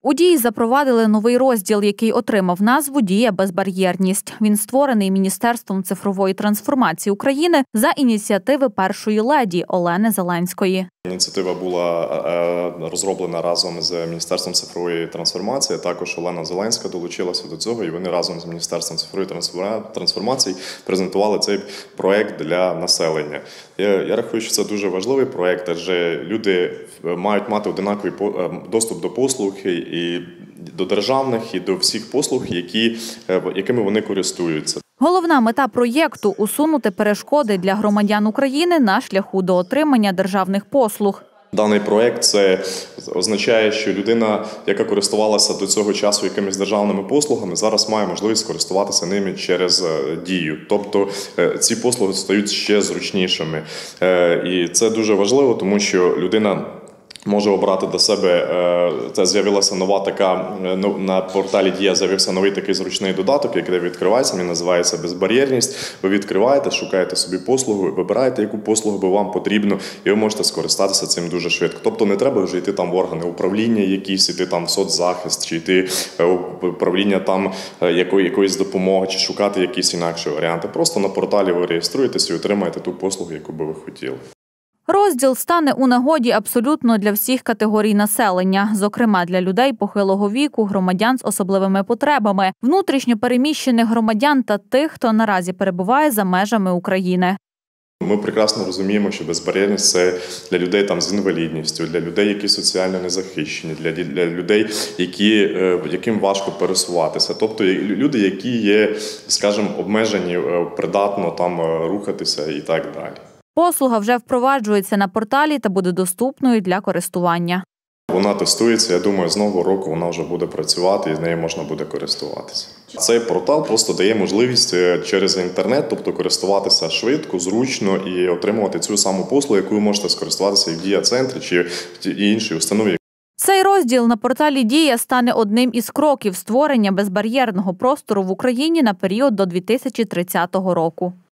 У Дії запровадили новий розділ, який отримав назву «Дія безбар'єрність». Він створений Міністерством цифрової трансформації України за ініціативи першої леді Олени Зеленської. Ініціатива була розроблена разом з Міністерством цифрової трансформації. Також Олена Зеленська долучилася до цього, і вони разом з Міністерством цифрової трансформації презентували цей проект для населення. Я рахую, що це дуже важливий проект, адже люди мають мати однаковий доступ до послуг і до державних, і до всіх послуг, якими вони користуються. Головна мета проєкту – усунути перешкоди для громадян України на шляху до отримання державних послуг. Даний проєкт – це означає, що людина, яка користувалася до цього часу якимись державними послугами, зараз має можливість користуватися ними через Дію. Тобто ці послуги стають ще зручнішими. І це дуже важливо, тому що людина може обрати до себе, це з'явилася нова така, на порталі Дія з'явився новий такий зручний додаток, який відкривається, він називається «Безбар'єрність». Ви відкриваєте, шукаєте собі послугу, вибираєте, яку послугу би вам потрібно, і ви можете скористатися цим дуже швидко. Тобто не треба вже йти там в органи управління якісь, йти там в соцзахист, чи йти в управління там якоїсь допомоги, чи шукати якісь інакші варіанти. Просто на порталі ви реєструєтеся і отримаєте ту послугу, яку би ви хотіли. Розділ стане у нагоді абсолютно для всіх категорій населення, зокрема для людей похилого віку, громадян з особливими потребами, внутрішньо переміщених громадян та тих, хто наразі перебуває за межами України. Ми прекрасно розуміємо, що безбар'єрність – це для людей там з інвалідністю, для людей, які соціально незахищені, для людей, яким важко пересуватися. Тобто люди, які є, скажімо, обмежені придатно там рухатися і так далі. Послуга вже впроваджується на порталі та буде доступною для користування. Вона тестується, я думаю, з нового року вона вже буде працювати і з нею можна буде користуватися. Цей портал просто дає можливість через інтернет, тобто користуватися швидко, зручно і отримувати цю саму послугу, яку ви можете скористуватися і в Дія-центрі чи в іншій установі. Цей розділ на порталі «Дія» стане одним із кроків створення безбар'єрного простору в Україні на період до 2030 року.